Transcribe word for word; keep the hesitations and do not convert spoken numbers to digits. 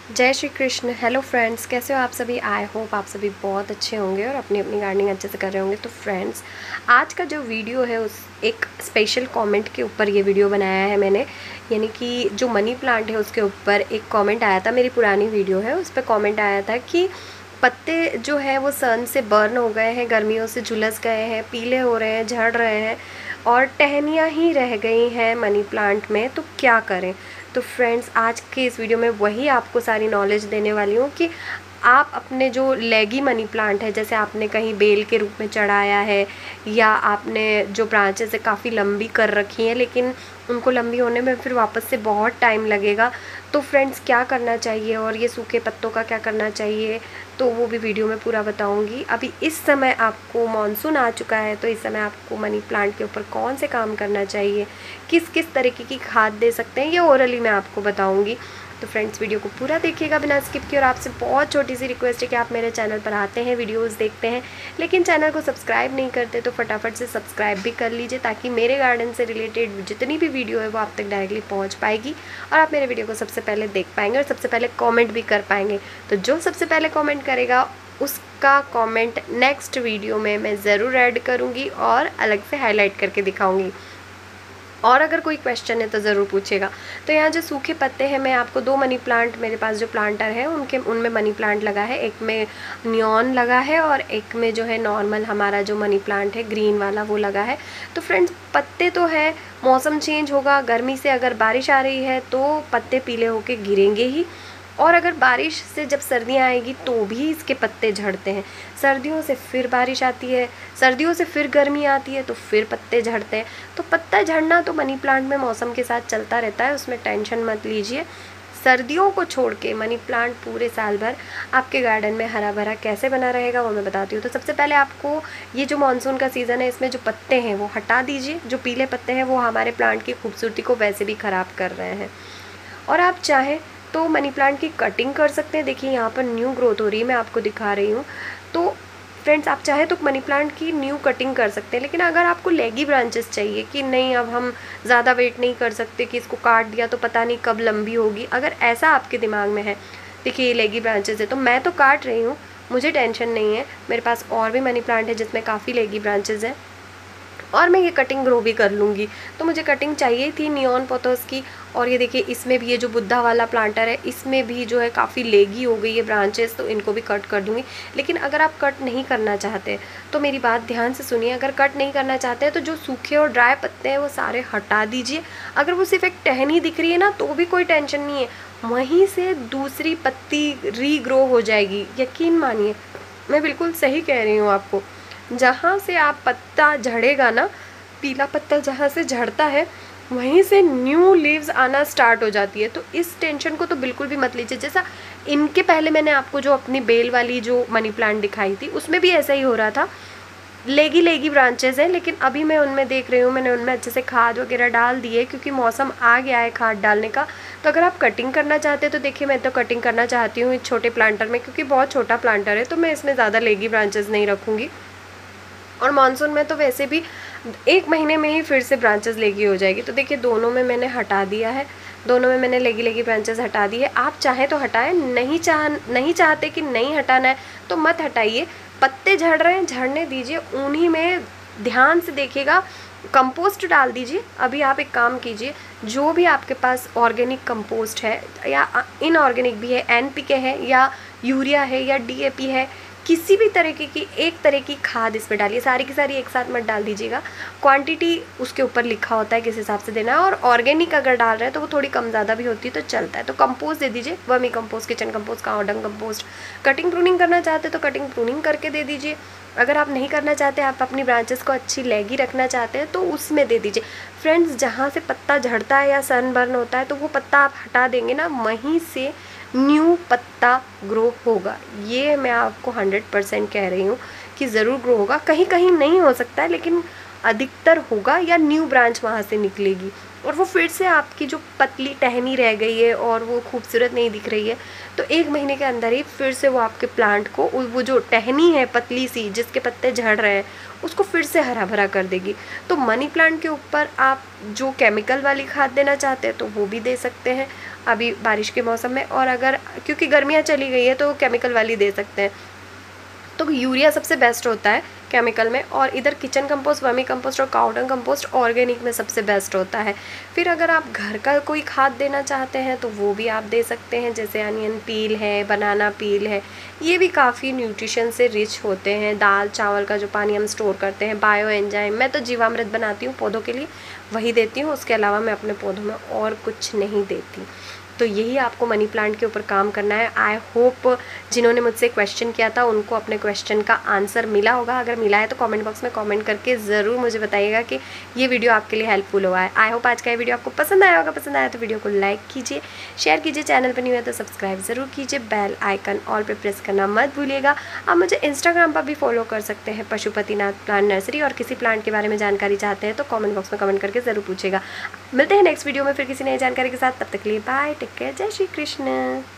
जय Shri Krishna. Hello friends, कैसे हो आप सभी। आई होप आप सभी बहुत अच्छे होंगे और अपनी अपनी गार्डनिंग अच्छे से कर रहे होंगे। तो फ्रेंड्स, आज का जो वीडियो है उस एक स्पेशल कमेंट के ऊपर ये वीडियो बनाया है मैंने। यानी कि जो मनी प्लांट है उसके ऊपर एक कमेंट आया था। मेरी पुरानी वीडियो है, उस पर कमेंट आया था कि पत्ते जो है वो सन से बर्न हो गए हैं, गर्मियों से झुलस गए हैं, पीले हो रहे हैं, झड़ रहे हैं और टहनियाँ ही रह गई हैं मनी प्लांट में, तो क्या करें। तो फ्रेंड्स, आज के इस वीडियो में वही आपको सारी नॉलेज देने वाली हूँ कि आप अपने जो लेगी मनी प्लांट है, जैसे आपने कहीं बेल के रूप में चढ़ाया है या आपने जो ब्रांचेस है काफ़ी लंबी कर रखी हैं, लेकिन उनको लंबी होने में फिर वापस से बहुत टाइम लगेगा, तो फ्रेंड्स क्या करना चाहिए और ये सूखे पत्तों का क्या करना चाहिए, तो वो भी वीडियो में पूरा बताऊंगी। अभी इस समय आपको मानसून आ चुका है, तो इस समय आपको मनी प्लांट के ऊपर कौन से काम करना चाहिए, किस किस तरीके की खाद दे सकते हैं, ये ओरली मैं आपको बताऊंगी। तो फ्रेंड्स, वीडियो को पूरा देखिएगा बिना स्किप किए। और आपसे बहुत छोटी सी रिक्वेस्ट है कि आप मेरे चैनल पर आते हैं, वीडियोस देखते हैं, लेकिन चैनल को सब्सक्राइब नहीं करते, तो फटाफट से सब्सक्राइब भी कर लीजिए, ताकि मेरे गार्डन से रिलेटेड जितनी भी वीडियो है वो आप तक डायरेक्टली पहुंच पाएगी और आप मेरे वीडियो को सबसे पहले देख पाएंगे और सबसे पहले कॉमेंट भी कर पाएंगे। तो जो सबसे पहले कॉमेंट करेगा उसका कॉमेंट नेक्स्ट वीडियो में मैं ज़रूर ऐड करूँगी और अलग से हाईलाइट करके दिखाऊँगी। और अगर कोई क्वेश्चन है तो ज़रूर पूछेगा। तो यहाँ जो सूखे पत्ते हैं, मैं आपको दो मनी प्लांट, मेरे पास जो प्लांटर है उनके उनमें मनी प्लांट लगा है, एक में नियॉन लगा है और एक में जो है नॉर्मल हमारा जो मनी प्लांट है ग्रीन वाला वो लगा है। तो फ्रेंड्स, पत्ते तो है, मौसम चेंज होगा, गर्मी से अगर बारिश आ रही है तो पत्ते पीले होके गिरेंगे ही, और अगर बारिश से जब सर्दियाँ आएगी तो भी इसके पत्ते झड़ते हैं। सर्दियों से फिर बारिश आती है, सर्दियों से फिर गर्मी आती है तो फिर पत्ते झड़ते हैं। तो पत्ता झड़ना तो मनी प्लांट में मौसम के साथ चलता रहता है, उसमें टेंशन मत लीजिए। सर्दियों को छोड़ के मनी प्लांट पूरे साल भर आपके गार्डन में हरा भरा कैसे बना रहेगा वो मैं बताती हूँ। तो सबसे पहले आपको ये जो मानसून का सीज़न है, इसमें जो पत्ते हैं वो हटा दीजिए। जो पीले पत्ते हैं वो हमारे प्लांट की खूबसूरती को वैसे भी ख़राब कर रहे हैं। और आप चाहें तो मनी प्लांट की कटिंग कर सकते हैं। देखिए यहाँ पर न्यू ग्रोथ हो रही है, मैं आपको दिखा रही हूँ। तो फ्रेंड्स, आप चाहे तो मनी प्लांट की न्यू कटिंग कर सकते हैं, लेकिन अगर आपको लेगी ब्रांचेस चाहिए कि नहीं, अब हम ज़्यादा वेट नहीं कर सकते कि इसको काट दिया तो पता नहीं कब लंबी होगी, अगर ऐसा आपके दिमाग में है, देखिए ये लेगी ब्रांचेस है तो मैं तो काट रही हूँ, मुझे टेंशन नहीं है। मेरे पास और भी मनी प्लांट है जिसमें काफ़ी लेगी ब्रांचेस हैं और मैं ये कटिंग ग्रो भी कर लूँगी। तो मुझे कटिंग चाहिए थी नियॉन पोथोस की। और ये देखिए, इसमें भी ये जो बुद्धा वाला प्लांटर है, इसमें भी जो है काफ़ी लेगी हो गई है ब्रांचेस, तो इनको भी कट कर दूँगी। लेकिन अगर आप कट नहीं करना चाहते तो मेरी बात ध्यान से सुनिए। अगर कट नहीं करना चाहते हैं तो जो सूखे और ड्राई पत्ते हैं वो सारे हटा दीजिए। अगर वो सिर्फ एक टहनी दिख रही है ना तो भी कोई टेंशन नहीं है, वहीं से दूसरी पत्ती रीग्रो हो जाएगी। यकीन मानिए, मैं बिल्कुल सही कह रही हूँ आपको। जहाँ से आप पत्ता झड़ेगा ना, पीला पत्ता जहाँ से झड़ता है वहीं से न्यू लीव्स आना स्टार्ट हो जाती है। तो इस टेंशन को तो बिल्कुल भी मत लीजिए। जैसा इनके पहले मैंने आपको जो अपनी बेल वाली जो मनी प्लांट दिखाई थी उसमें भी ऐसा ही हो रहा था, लेगी लेगी ब्रांचेस हैं, लेकिन अभी मैं उनमें देख रही हूँ, मैंने उनमें अच्छे से खाद वगैरह डाल दी है क्योंकि मौसम आ गया है खाद डालने का। तो अगर आप कटिंग करना चाहते हैं तो देखिए, मैं तो कटिंग करना चाहती हूँ इस छोटे प्लांटर में, क्योंकि बहुत छोटा प्लांटर है तो मैं इसमें ज़्यादा लेगी ब्रांचेस नहीं रखूँगी। और मानसून में तो वैसे भी एक महीने में ही फिर से ब्रांचेस लेगी हो जाएगी। तो देखिए, दोनों में मैंने हटा दिया है, दोनों में मैंने लेगी लेगी ब्रांचेस हटा दी है। आप चाहें तो हटाएं, नहीं चाह नहीं चाहते कि नहीं हटाना है तो मत हटाइए। पत्ते झड़ रहे हैं, झड़ने दीजिए, उन्हीं में ध्यान से देखिएगा। कंपोस्ट डाल दीजिए। अभी आप एक काम कीजिए, जो भी आपके पास ऑर्गेनिक कंपोस्ट है या इनऑर्गेनिक भी है, एन पी के है या यूरिया है या डी ए पी है, किसी भी तरीके की एक तरह की खाद इसमें डालिए। सारी की सारी एक साथ मत डाल दीजिएगा, क्वांटिटी उसके ऊपर लिखा होता है किस हिसाब से देना है। और ऑर्गेनिक अगर डाल रहे हैं तो वो थोड़ी कम ज़्यादा भी होती है तो चलता है। तो कंपोस्ट दे दीजिए, vermi compost, kitchen compost, cow dung compost. Cutting pruning करना चाहते तो कटिंग प्रूनिंग करके दे दीजिए। अगर आप नहीं करना चाहते, आप अपनी ब्रांचेस को अच्छी लेगी रखना चाहते हैं तो उसमें दे दीजिए। फ्रेंड्स, जहाँ से पत्ता झड़ता है या सनबर्न होता है तो वो पत्ता आप हटा देंगे ना, वहीं से न्यू पत्ता ग्रो होगा। ये मैं आपको हंड्रेड परसेंट कह रही हूँ कि ज़रूर ग्रो होगा। कहीं कहीं नहीं हो सकता है, लेकिन अधिकतर होगा, या न्यू ब्रांच वहाँ से निकलेगी। और वो फिर से आपकी जो पतली टहनी रह गई है और वो खूबसूरत नहीं दिख रही है, तो एक महीने के अंदर ही फिर से वो आपके प्लांट को, वो जो टहनी है पतली सी जिसके पत्ते झड़ रहे हैं, उसको फिर से हरा भरा कर देगी। तो मनी प्लांट के ऊपर आप जो केमिकल वाली खाद देना चाहते हैं तो वो भी दे सकते हैं अभी बारिश के मौसम में, और अगर क्योंकि गर्मियाँ चली गई है तो केमिकल वाली दे सकते हैं। तो यूरिया सबसे बेस्ट होता है केमिकल में, और इधर किचन कंपोस्ट, वर्मी कंपोस्ट और काउडंग कंपोस्ट ऑर्गेनिक में सबसे बेस्ट होता है। फिर अगर आप घर का कोई खाद देना चाहते हैं तो वो भी आप दे सकते हैं, जैसे अनियन पील है, बनाना पील है, ये भी काफ़ी न्यूट्रिशन से रिच होते हैं। दाल चावल का जो पानी हम स्टोर करते हैं, बायो एंजाइम, मैं तो जीवामृत बनाती हूँ पौधों के लिए, वही देती हूँ। उसके अलावा मैं अपने पौधों में और कुछ नहीं देती। तो यही आपको मनी प्लांट के ऊपर काम करना है। आई होप जिन्होंने मुझसे क्वेश्चन किया था उनको अपने क्वेश्चन का आंसर मिला होगा। अगर मिला है तो कमेंट बॉक्स में कमेंट करके ज़रूर मुझे बताइएगा कि ये वीडियो आपके लिए हेल्पफुल हुआ है। आई होप आज का ये वीडियो आपको पसंद आया होगा। पसंद आया तो वीडियो को लाइक कीजिए, शेयर कीजिए, चैनल पर नहीं हुआ तो सब्सक्राइब ज़रूर कीजिए, बेल आइकन ऑल पे प्रेस करना मत भूलिएगा। आप मुझे इंस्टाग्राम पर भी फॉलो कर सकते हैं, पशुपतिनाथ प्लांट नर्सरी, और किसी प्लांट के बारे में जानकारी चाहते हैं तो कॉमेंट बॉक्स में कमेंट करके ज़रूर पूछेगा। मिलते हैं नेक्स्ट वीडियो में फिर किसी नई जानकारी के साथ, तब तक के लिए बाय, टेक केयर, जय श्री कृष्ण।